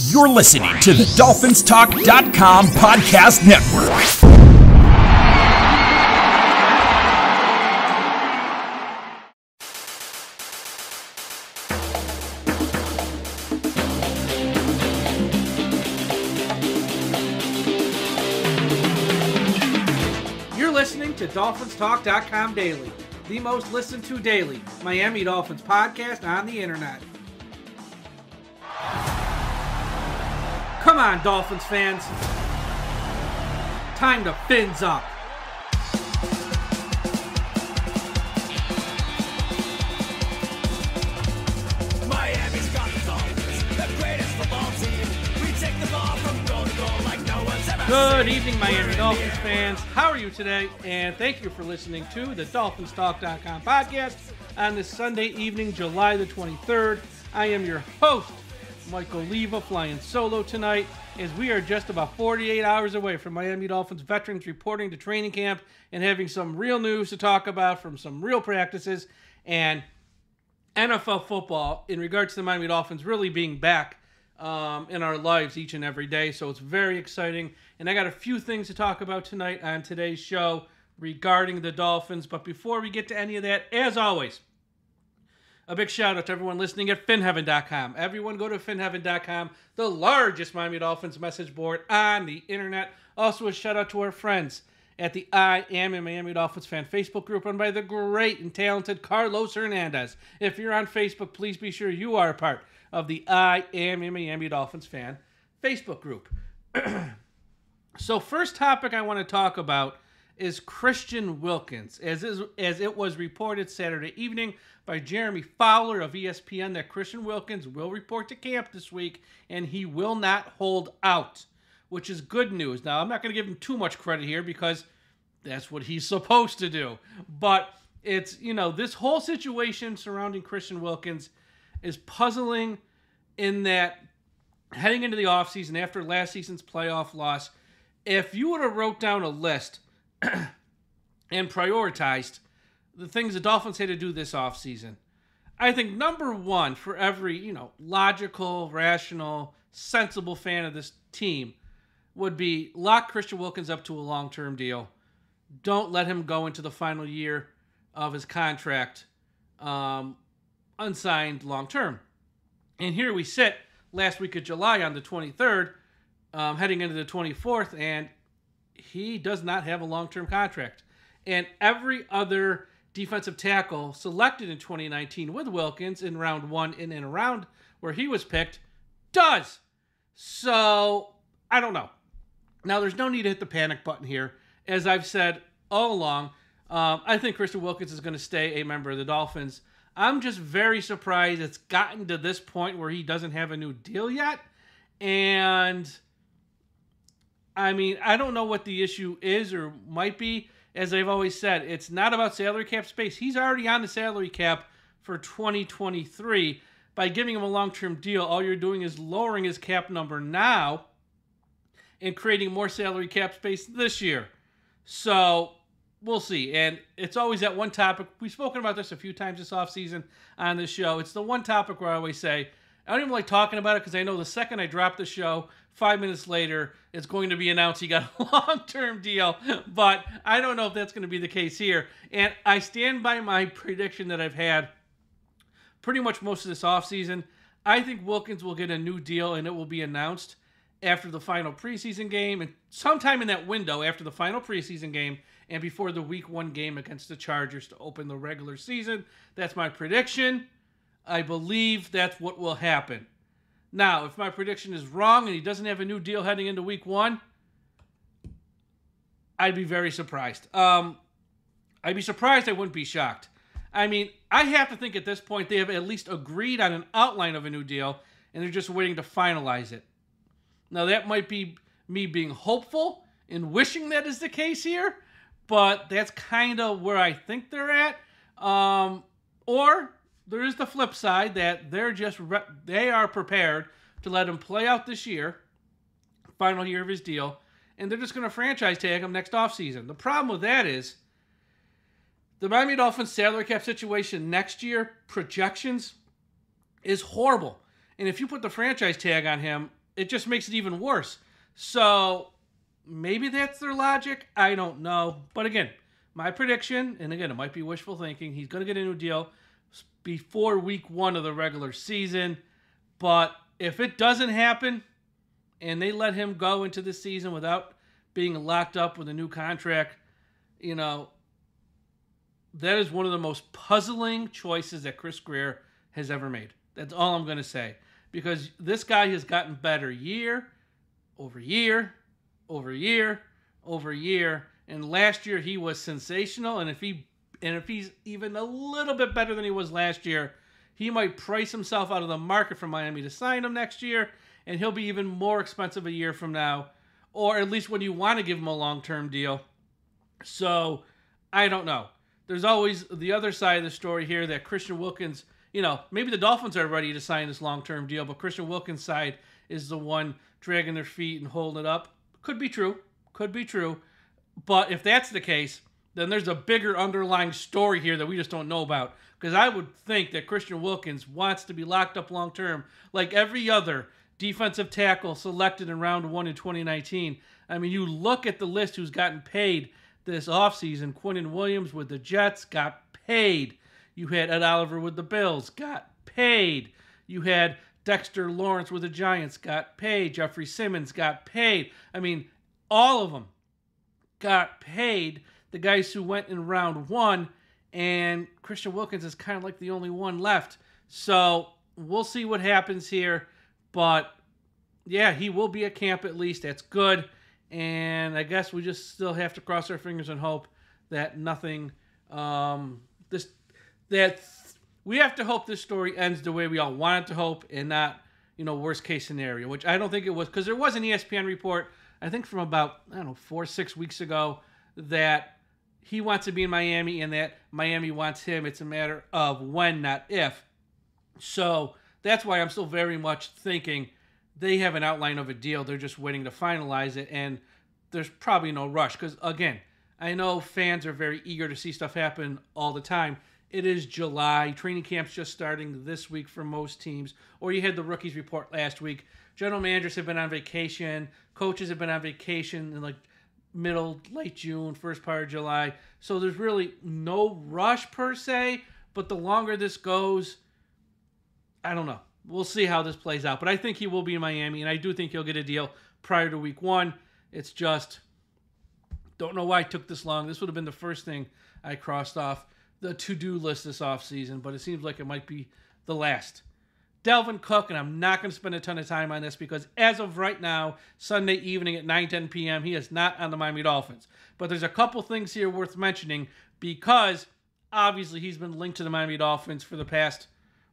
You're listening to the DolphinsTalk.com podcast network. You're listening to DolphinsTalk.com daily, the most listened to daily Miami Dolphins podcast on the internet. Come on, Dolphins fans. Time to fins up. Miami's got the Dolphins, the greatest football team. We take the ball from goal to goal like no one's ever Good seen. evening, Miami We're in Dolphins here. fans. How are you today? And thank you for listening to the DolphinsTalk.com podcast on this Sunday evening, July the 23rd. I am your host, Michael Leva, flying solo tonight, as we are just about 48 hours away from Miami Dolphins veterans reporting to training camp and having some real news to talk about from some real practices and NFL football in regards to the Miami Dolphins really being back in our lives each and every day. So it's very exciting. And I got a few things to talk about tonight on today's show regarding the Dolphins. But before we get to any of that, as always, a big shout out to everyone listening at finheaven.com. Everyone go to finheaven.com, the largest Miami Dolphins message board on the internet. Also a shout out to our friends at the I Am a Miami Dolphins fan Facebook group run by the great and talented Carlos Hernandez. If you're on Facebook, please be sure you are a part of the I Am a Miami Dolphins fan Facebook group. So first topic I want to talk about is Christian Wilkins, as it was reported Saturday evening by Jeremy Fowler of ESPN that Christian Wilkins will report to camp this week and he will not hold out, which is good news. Now, I'm not going to give him too much credit here because that's what he's supposed to do. But it's, this whole situation surrounding Christian Wilkins is puzzling in that heading into the offseason after last season's playoff loss, if you would have wrote down a list and prioritized the things the Dolphins had to do this offseason, I think number one for every, logical, rational, sensible fan of this team would be lock Christian Wilkins up to a long-term deal. Don't let him go into the final year of his contract unsigned long-term. And here we sit last week of July on the 23rd, heading into the 24th, and he does not have a long-term contract. And every other defensive tackle selected in 2019 with Wilkins in round one and in a round where he was picked does. So, I don't know. Now, there's no need to hit the panic button here. As I've said all along, I think Christian Wilkins is going to stay a member of the Dolphins. I'm just very surprised it's gotten to this point where he doesn't have a new deal yet. And I don't know what the issue is or might be. As I've always said, it's not about salary cap space. He's already on the salary cap for 2023. By giving him a long-term deal, all you're doing is lowering his cap number now and creating more salary cap space this year. So we'll see. And it's always that one topic. We've spoken about this a few times this offseason on this show. It's the one topic where I always say, I don't even like talking about it because I know the second I drop the show, 5 minutes later, it's going to be announced he got a long-term deal. But I don't know if that's going to be the case here. And I stand by my prediction that I've had pretty much most of this offseason. I think Wilkins will get a new deal and it will be announced after the final preseason game and sometime in that window after the final preseason game and before the week one game against the Chargers to open the regular season. That's my prediction. I believe that's what will happen. Now, if my prediction is wrong and he doesn't have a new deal heading into week one, I'd be very surprised. I'd be surprised. I wouldn't be shocked. I have to think at this point they have at least agreed on an outline of a new deal and they're just waiting to finalize it. Now, that might be me being hopeful and wishing that is the case here, but that's kind of where I think they're at. Or there is the flip side that they are prepared to let him play out this year, final year of his deal, and they're just going to franchise tag him next offseason. The problem with that is the Miami Dolphins salary cap situation next year, projections, is horrible. And if you put the franchise tag on him, it just makes it even worse. So maybe that's their logic. I don't know. But again, my prediction, and again, it might be wishful thinking, he's going to get a new deal before week 1 of the regular season. But if it doesn't happen and they let him go into the season without being locked up with a new contract, you know, that is one of the most puzzling choices that Chris Grier has ever made. That's all I'm going to say. Because this guy has gotten better year over year over year over year. And last year he was sensational. And if he's even a little bit better than he was last year, he might price himself out of the market for Miami to sign him next year. And he'll be even more expensive a year from now. Or at least when you want to give him a long-term deal. So, I don't know. There's always the other side of the story here that Christian Wilkins, you know, maybe the Dolphins are ready to sign this long-term deal, but Christian Wilkins' side is the one dragging their feet and holding it up. Could be true. Could be true. But if that's the case, then there's a bigger underlying story here that we just don't know about. Because I would think that Christian Wilkins wants to be locked up long-term like every other defensive tackle selected in round 1 in 2019. I mean, you look at the list who's gotten paid this offseason. Quinnen Williams with the Jets got paid. You had Ed Oliver with the Bills, got paid. You had Dexter Lawrence with the Giants, got paid. Jeffrey Simmons got paid. I mean, all of them got paid. The guys who went in round 1, and Christian Wilkins is kind of like the only one left. So we'll see what happens here. But, yeah, he will be at camp at least. That's good. And I guess we just still have to cross our fingers and hope that nothing, we have to hope this story ends the way we all want it to hope and not, you know, worst case scenario, which I don't think it was, because there was an ESPN report, I think from about, 4 or 6 weeks ago, that he wants to be in Miami and that Miami wants him. It's a matter of when, not if. So that's why I'm still very much thinking they have an outline of a deal. They're just waiting to finalize it, and there's probably no rush. Because, again, I know fans are very eager to see stuff happen all the time. It is July. Training camp's just starting this week for most teams. Or you had the rookies report last week. General managers have been on vacation. Coaches have been on vacation in, like, late June, first part of July. So there's really no rush, per se. But the longer this goes, I don't know. We'll see how this plays out. But I think he will be in Miami, and I do think he'll get a deal prior to week 1. It's just, don't know why it took this long. This would have been the first thing I crossed off the to-do list this offseason, but it seems like it might be the last. Dalvin Cook, and I'm not going to spend a ton of time on this because as of right now, Sunday evening at 9:10 p.m., he is not on the Miami Dolphins. But there's a couple things here worth mentioning because obviously he's been linked to the Miami Dolphins for the past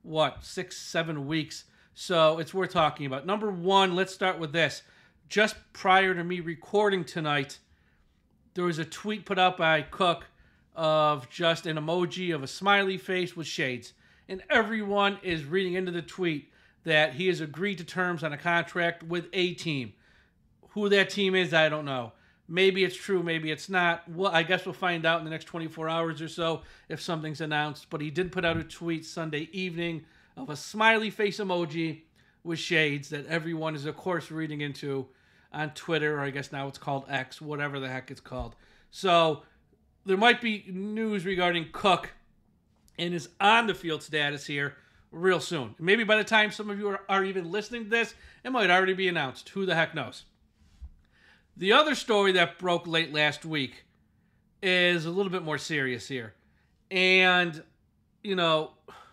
6-7 weeks. So it's worth talking about. Number 1, let's start with this. Just prior to me recording tonight, there was a tweet put out by Cook of just an emoji of a smiley face with shades. And everyone is reading into the tweet that he has agreed to terms on a contract with a team. Who that team is, I don't know. Maybe it's true, maybe it's not. Well, I guess we'll find out in the next 24 hours or so if something's announced. But he did put out a tweet Sunday evening of a smiley face emoji with shades that everyone is, of course, reading into on Twitter, or I guess now it's called X, whatever the heck it's called. So there might be news regarding Cook and his on-the-field status here real soon. Maybe by the time some of you are even listening to this, it might already be announced. Who the heck knows? The other story that broke late last week is a little bit more serious here. And, you know,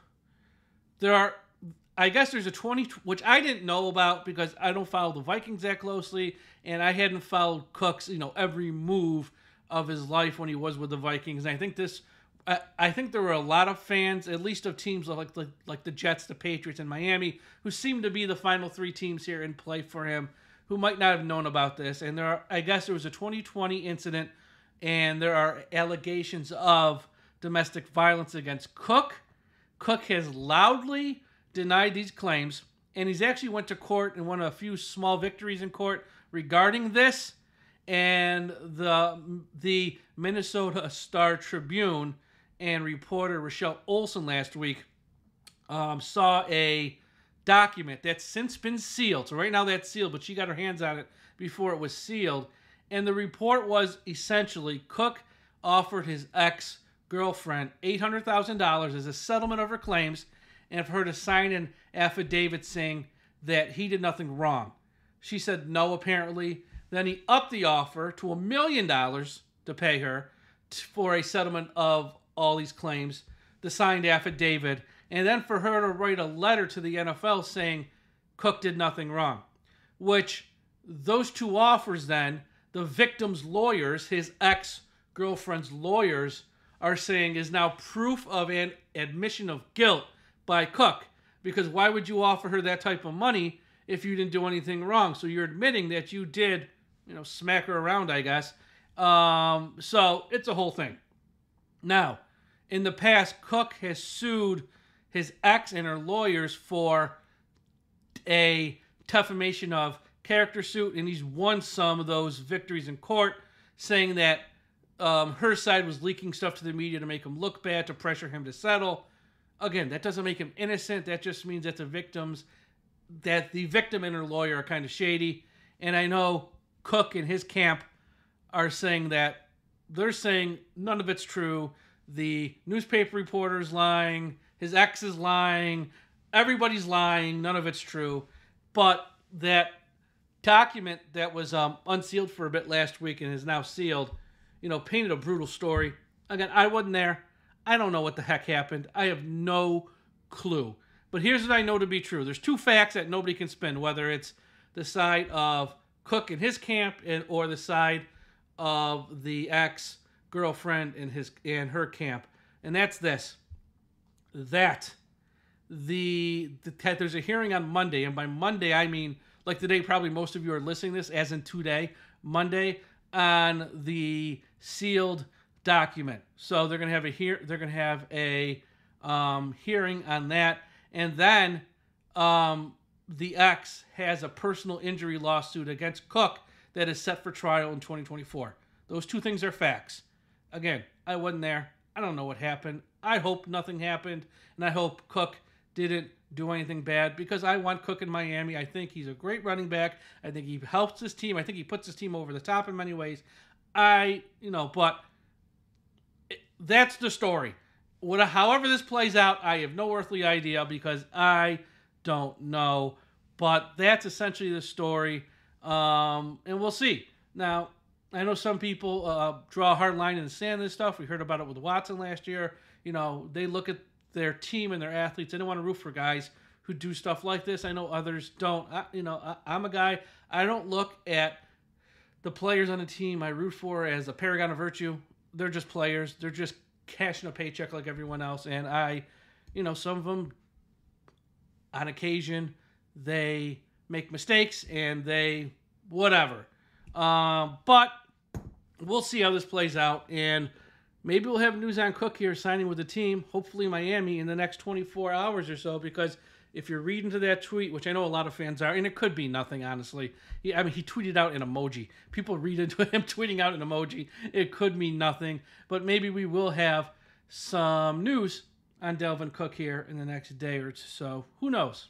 I guess there's a 20, which I didn't know about because I don't follow the Vikings that closely, and I hadn't followed Cook's, every move of his life when he was with the Vikings. And I think there were a lot of fans, at least of teams like the Jets, the Patriots, and Miami, who seem to be the final 3 teams here in play for him, who might not have known about this. And I guess there was a 2020 incident, and there are allegations of domestic violence against Cook. Cook has loudly denied these claims, and he's actually went to court and won a few small victories in court regarding this. And the Minnesota Star Tribune and reporter Rochelle Olson last week saw a document that's since been sealed. So right now that's sealed, but she got her hands on it before it was sealed. And the report was essentially Cook offered his ex-girlfriend $800,000 as a settlement of her claims and for her to sign an affidavit saying that he did nothing wrong. She said no, apparently. Then he upped the offer to $1 million to pay her for a settlement of all these claims, the signed affidavit, and then for her to write a letter to the NFL saying Cook did nothing wrong. Which, those two offers then, the victim's lawyers, his ex-girlfriend's lawyers, are saying is now proof of an admission of guilt by Cook. Because why would you offer her that type of money if you didn't do anything wrong? So you're admitting that you did, smack her around, I guess. So it's a whole thing. Now, in the past, Cook has sued his ex and her lawyers for a defamation of character suit, and he's won some of those victories in court, saying that her side was leaking stuff to the media to make him look bad, to pressure him to settle. Again, that doesn't make him innocent. That just means that the victim and her lawyer are kind of shady. And I know Cook and his camp are saying that they're saying none of it's true. The newspaper reporter's lying. His ex is lying. Everybody's lying. None of it's true. But that document that was unsealed for a bit last week and is now sealed, painted a brutal story. Again, I wasn't there. I don't know what the heck happened. I have no clue. But here's what I know to be true. There's two facts that nobody can spin, whether it's the side of Cook and his camp or the side of the ex-girlfriend and her camp. And that's this. That there's a hearing on Monday, and by Monday I mean like the day probably most of you are listening to this, as in today, Monday, on the sealed document. So they're gonna have a hearing on that, and then the ex has a personal injury lawsuit against Cook that is set for trial in 2024. Those two things are facts. Again, I wasn't there. I don't know what happened. I hope nothing happened, and I hope Cook didn't do anything bad, because I want Cook in Miami. I think he's a great running back. I think he helps his team. I think he puts his team over the top in many ways. But that's the story. However this plays out, I have no earthly idea, because I don't know. But that's essentially the story, and we'll see. Now, I know some people draw a hard line in the sand and stuff. We heard about it with Watson last year. They look at their team and their athletes. They don't want to root for guys who do stuff like this. I know others don't. I'm a guy. I don't look at the players on the team I root for as a paragon of virtue. They're just players. They're just cashing a paycheck like everyone else. And some of them, on occasion, they make mistakes and they whatever. But we'll see how this plays out. And maybe we'll have news on Cook here signing with the team, hopefully Miami, in the next 24 hours or so, because if you're reading to that tweet, which I know a lot of fans are, and it could be nothing, honestly. He tweeted out an emoji. People read into him tweeting out an emoji. It could mean nothing, but maybe we will have some news on Dalvin Cook here in the next day or so. Who knows?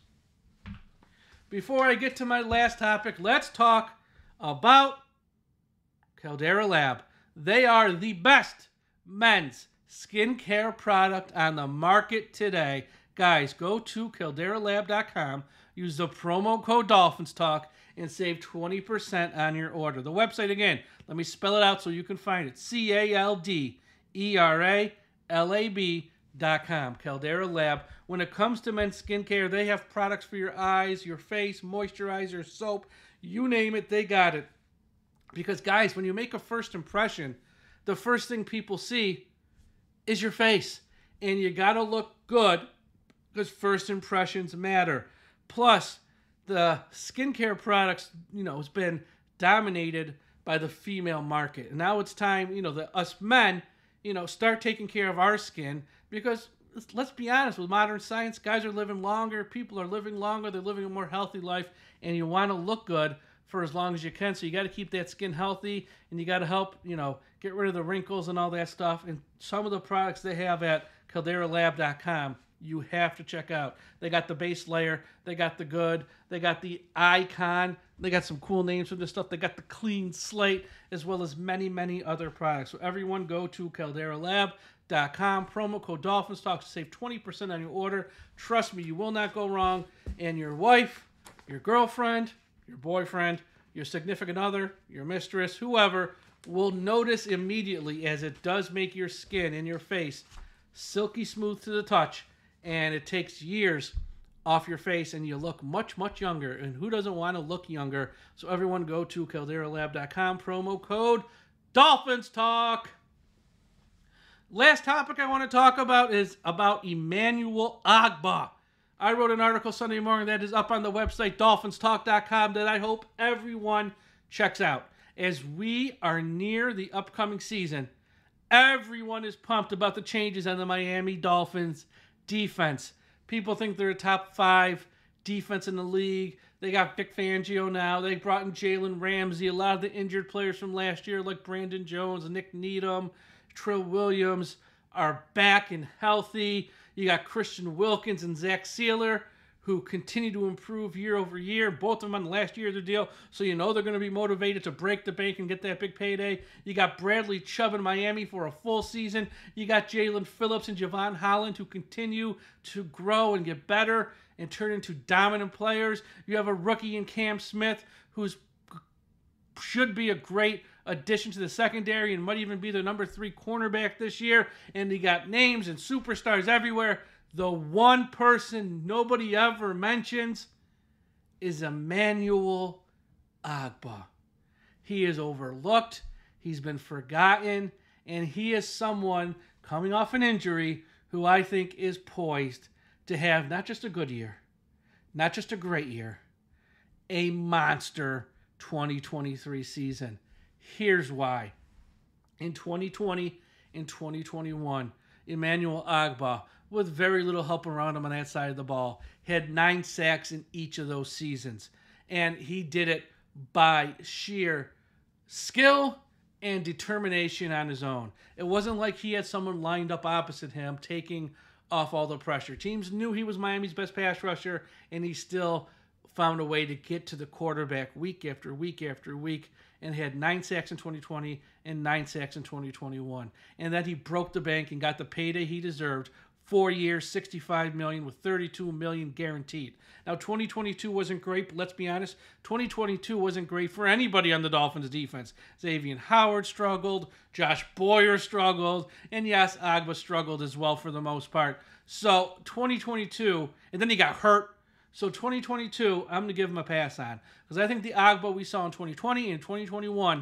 Before I get to my last topic, let's talk about Caldera Lab. They are the best men's skincare product on the market today. Guys, go to calderalab.com, use the promo code DolphinsTalk, and save 20% on your order. The website, again, let me spell it out so you can find it. CALDERALAB.com, Caldera Lab. When it comes to men's skincare, they have products for your eyes, your face, moisturizer, soap, you name it, they got it. Because, guys, when you make a first impression, the first thing people see is your face. And you got to look good, because first impressions matter. Plus, the skincare products, has been dominated by the female market. And now it's time, us men, start taking care of our skin, because let's be honest, with modern science, guys are living longer, people are living longer, they're living a more healthy life, and you want to look good for as long as you can. So you got to keep that skin healthy, and you got to help, get rid of the wrinkles and all that stuff. And some of the products they have at calderalab.com, you have to check out. They got the base layer, they got the good, they got the icon, they got some cool names for this stuff, they got the clean slate, as well as many, many other products. So everyone go to calderalab.com, promo code Dolphins Talk to save 20% on your order. Trust me, you will not go wrong. And your wife, your girlfriend, your boyfriend, your significant other, your mistress, whoever, will notice immediately, as it does make your skin and your face silky smooth to the touch, and it takes years off your face, and you look much, much younger. And who doesn't want to look younger? So everyone go to calderalab.com, promo code Dolphins Talk. Last topic I want to talk about is about Emmanuel Ogbah. I wrote an article Sunday morning that is up on the website, dolphinstalk.com, that I hope everyone checks out. As we are near the upcoming season, everyone is pumped about the changes on the Miami Dolphins defense. People think they're a top 5 defense in the league. They got Vic Fangio now. They brought in Jalen Ramsey. A lot of the injured players from last year, like Brandon Jones, Nick Needham, Trill Williams, are back and healthy. You got Christian Wilkins and Zach Sealer, who continue to improve year over year. Both of them on the last year of their deal, so you know they're going to be motivated to break the bank and get that big payday. You got Bradley Chubb in Miami for a full season. You got Jalen Phillips and Javon Holland, who continue to grow and get better and turn into dominant players. You have a rookie in Cam Smith, who's should be a great addition to the secondary and might even be the number 3 cornerback this year. And you got names and superstars everywhere. The one person nobody ever mentions is Emmanuel Ogbah. He is overlooked. He's been forgotten. And he is someone coming off an injury who I think is poised to have not just a good year, not just a great year, a monster 2023 season. Here's why. In 2020 and 2021, Emmanuel Ogbah, with very little help around him on that side of the ball, had 9 sacks in each of those seasons. And he did it by sheer skill and determination on his own. It wasn't like he had someone lined up opposite him taking off all the pressure. Teams knew he was Miami's best pass rusher, and he still found a way to get to the quarterback week after week after week, and had 9 sacks in 2020 and 9 sacks in 2021. And that he broke the bank and got the payday he deserved. 4 years, $65 million with $32 million guaranteed. Now, 2022 wasn't great, but let's be honest, 2022 wasn't great for anybody on the Dolphins defense. Xavier Howard struggled, Josh Boyer struggled, and yes, Ogbah struggled as well for the most part. So 2022, and then he got hurt. So 2022, I'm going to give him a pass on, because I think the Ogbah we saw in 2020 and 2021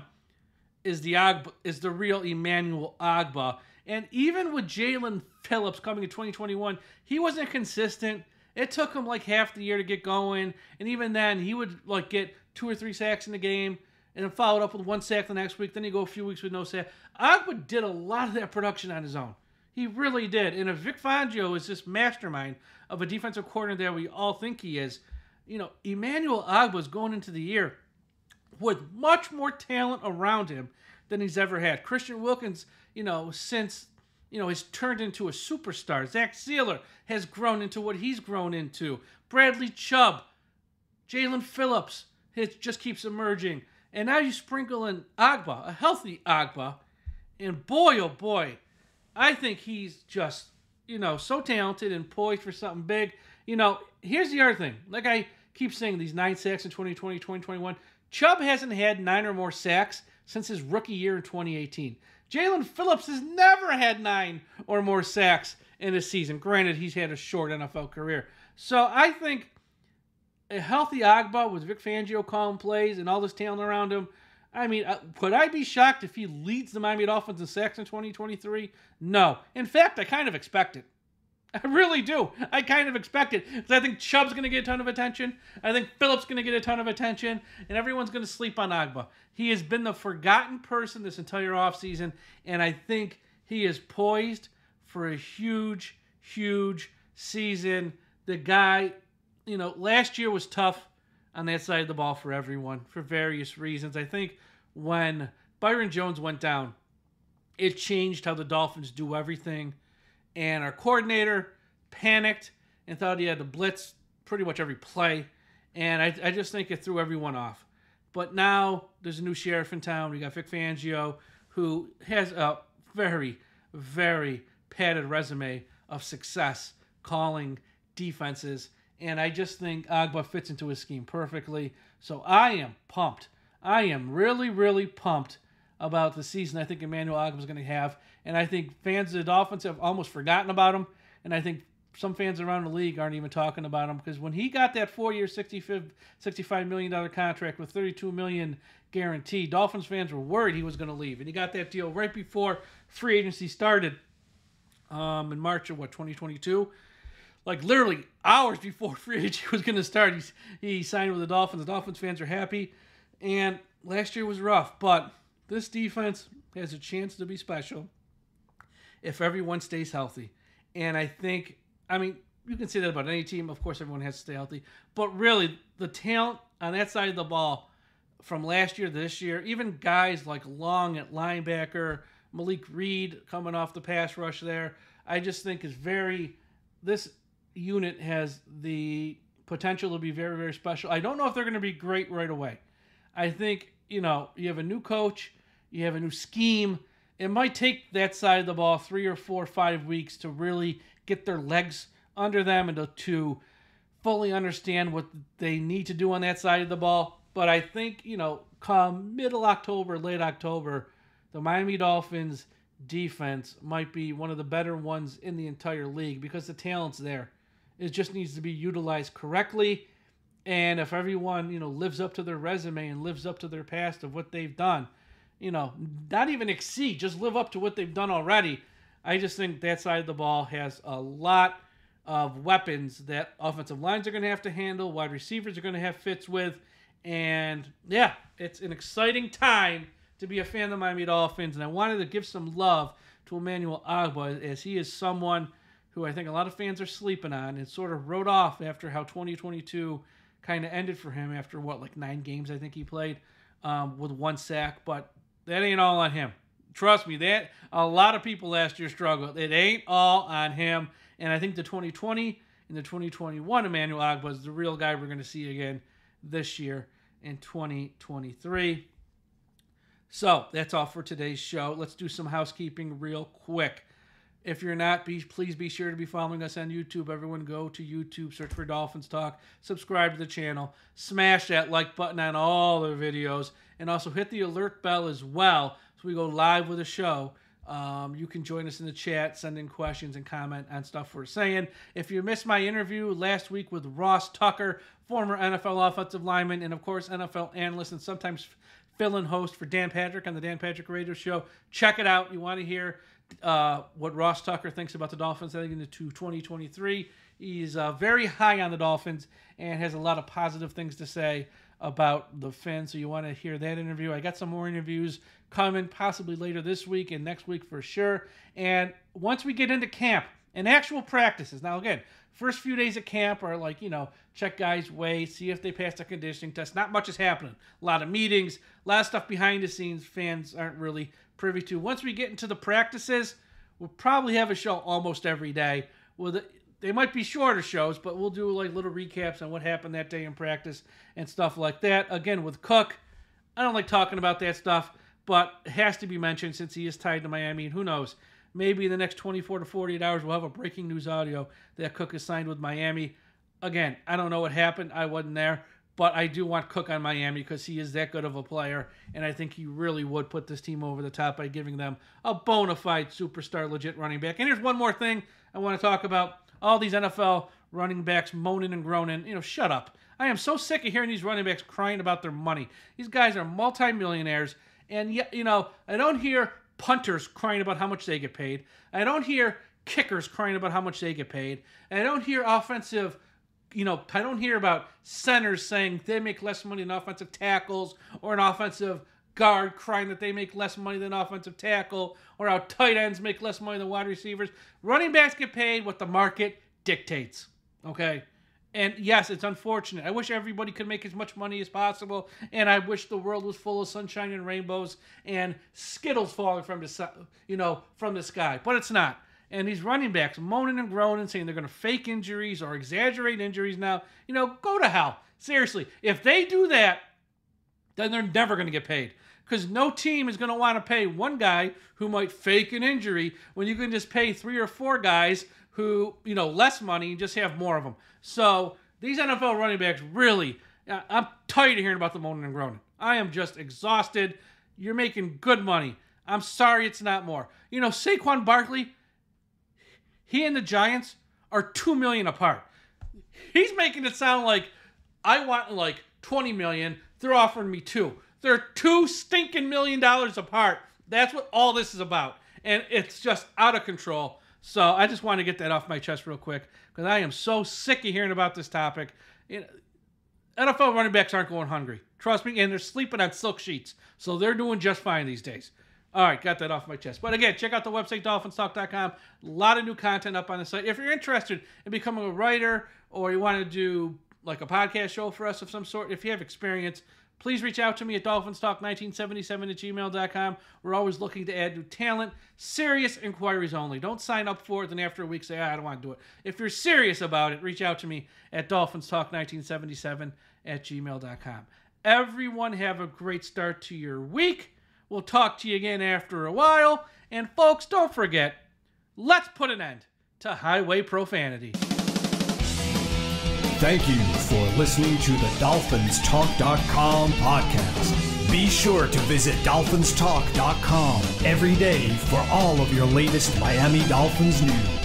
is the real Emmanuel Ogbah. And even with Jalen Phillips coming in 2021, he wasn't consistent. It took him like half the year to get going, and even then, he would like get 2 or 3 sacks in the game, and then followed up with 1 sack the next week. Then he'd go a few weeks with no sack. Ogbah did a lot of that production on his own. He really did. And if Vic Fangio is this mastermind of a defensive coordinator that we all think he is, you know, Emmanuel Ogbah is going into the year with much more talent around him than he's ever had. Christian Wilkins, since, has turned into a superstar. Zach Sealer has grown into what he's grown into. Bradley Chubb, Jalen Phillips, it just keeps emerging. And now you sprinkle in Ogbah, a healthy Ogbah, and boy, oh boy, I think he's just, so talented and poised for something big. Here's the other thing. Like I keep saying, these 9 sacks in 2020, 2021, Chubb hasn't had 9 or more sacks since his rookie year in 2018. Jalen Phillips has never had 9 or more sacks in a season. Granted, he's had a short NFL career. So I think a healthy Ogbah with Vic Fangio calling plays and all this talent around him, I mean, would I be shocked if he leads the Miami Dolphins in sacks in 2023? No. In fact, I kind of expect it. I really do. I kind of expect it. Because I think Chubb's going to get a ton of attention. I think Phillips going to get a ton of attention. And everyone's going to sleep on Ogbah. He has been the forgotten person this entire offseason. And I think he is poised for a huge, huge season. The guy, last year was tough on that side of the ball for everyone for various reasons. I think when Byron Jones went down, it changed how the Dolphins do everything. And our coordinator panicked and thought he had to blitz pretty much every play. And I just think it threw everyone off. But now there's a new sheriff in town. We got Vic Fangio, who has a very, very padded resume of success calling defenses. And I just think Ogbah fits into his scheme perfectly. So I am pumped. I am really, really pumped about the season I think Emmanuel Ogbah is going to have. And I think fans of the Dolphins have almost forgotten about him. And I think some fans around the league aren't even talking about him, because when he got that 4-year, $65 million contract with $32 million guaranteed, Dolphins fans were worried he was going to leave. And he got that deal right before free agency started in March of, 2022? Like literally hours before free agency was going to start, he signed with the Dolphins. The Dolphins fans are happy. And last year was rough, but this defense has a chance to be special if everyone stays healthy. And I think, you can say that about any team. Of course, everyone has to stay healthy. But really, the talent on that side of the ball from last year to this year, even guys like Long at linebacker, Malik Reed coming off the pass rush there, I just think this unit has the potential to be very, very special. I don't know if they're going to be great right away. I think, you have a new coach, you have a new scheme. It might take that side of the ball 3 or 4 or 5 weeks to really get their legs under them and to fully understand what they need to do on that side of the ball. But I think, come middle October, late October, the Miami Dolphins defense might be one of the better ones in the entire league because the talent's there. It just needs to be utilized correctly. And if everyone, lives up to their resume and lives up to their past of what they've done, not even exceed, just live up to what they've done already. I just think that side of the ball has a lot of weapons that offensive lines are going to have to handle, wide receivers are going to have fits with. And yeah, it's an exciting time to be a fan of the Miami Dolphins. And I wanted to give some love to Emmanuel Ogbah, as he is someone who I think a lot of fans are sleeping on and sort of wrote off after how 2022 kind of ended for him after 9 games I think he played with 1 sack. But that ain't all on him. Trust me, that a lot of people last year struggled. It ain't all on him. And I think the 2020 and the 2021 Emmanuel Ogbah is the real guy we're going to see again this year in 2023. So that's all for today's show. Let's do some housekeeping real quick. If you're not, please be sure to be following us on YouTube. Everyone go to YouTube, search for Dolphins Talk, subscribe to the channel, smash that like button on all the videos, and also hit the alert bell as well so we go live with the show. You can join us in the chat, send in questions, and comment on stuff we're saying. If you missed my interview last week with Ross Tucker, former NFL offensive lineman and, of course, NFL analyst and sometimes fill-in host for Dan Patrick on the Dan Patrick Radio Show, check it out. You want to hear what Ross Tucker thinks about the Dolphins heading into 2023. He's very high on the Dolphins and has a lot of positive things to say about the Fins, so you want to hear that interview. I got some more interviews coming possibly later this week and next week for sure. And once we get into camp and actual practices, now again, first few days of camp are check guys' weight, see if they pass the conditioning test. Not much is happening. A lot of meetings, a lot of stuff behind the scenes fans aren't really privy to. Once we get into the practices, we'll probably have a show almost every day. They might be shorter shows, but we'll do little recaps on what happened that day in practice and stuff like that. Again, with Cook, I don't like talking about that stuff, but it has to be mentioned since he is tied to Miami. And who knows, maybe in the next 24 to 48 hours, we'll have a breaking news audio that Cook is signed with Miami. Again, I don't know what happened. I wasn't there. But I do want Cook on Miami because he is that good of a player, and I think he really would put this team over the top by giving them a bona fide superstar, legit running back. And here's one more thing I want to talk about. All these NFL running backs moaning and groaning. Shut up. I am so sick of hearing these running backs crying about their money. These guys are multimillionaires, and yet, I don't hear punters crying about how much they get paid. I don't hear kickers crying about how much they get paid. And I don't hear offensive I don't hear about centers saying they make less money than offensive tackles, or an offensive guard crying that they make less money than offensive tackle, or how tight ends make less money than wide receivers. Running backs get paid what the market dictates, okay? And yes, it's unfortunate. I wish everybody could make as much money as possible, and I wish the world was full of sunshine and rainbows and Skittles falling from the sky, but it's not. And these running backs moaning and groaning, saying they're going to fake injuries or exaggerate injuries now. Go to hell. Seriously. If they do that, then they're never going to get paid. Because no team is going to want to pay one guy who might fake an injury when you can just pay 3 or 4 guys who, less money and just have more of them. So these NFL running backs really, I'm tired of hearing about the moaning and groaning. I am just exhausted. You're making good money. I'm sorry it's not more. Saquon Barkley, he and the Giants are $2 million apart. He's making it sound like I want like $20 million. They're offering me $2 million. They're $2 stinking million apart. That's what all this is about. And it's just out of control. So I just want to get that off my chest real quick because I am so sick of hearing about this topic. NFL running backs aren't going hungry. Trust me. And they're sleeping on silk sheets. So they're doing just fine these days. All right, got that off my chest. But again, check out the website, DolphinsTalk.com. A lot of new content up on the site. If you're interested in becoming a writer or you want to do like a podcast show for us of some sort, if you have experience, please reach out to me at DolphinsTalk1977@gmail.com. We're always looking to add new talent. Serious inquiries only. Don't sign up for it, then after a week say, I don't want to do it. If you're serious about it, reach out to me at DolphinsTalk1977@gmail.com. Everyone have a great start to your week. We'll talk to you again after a while. And folks, don't forget, let's put an end to highway profanity. Thank you for listening to the DolphinsTalk.com podcast. Be sure to visit DolphinsTalk.com every day for all of your latest Miami Dolphins news.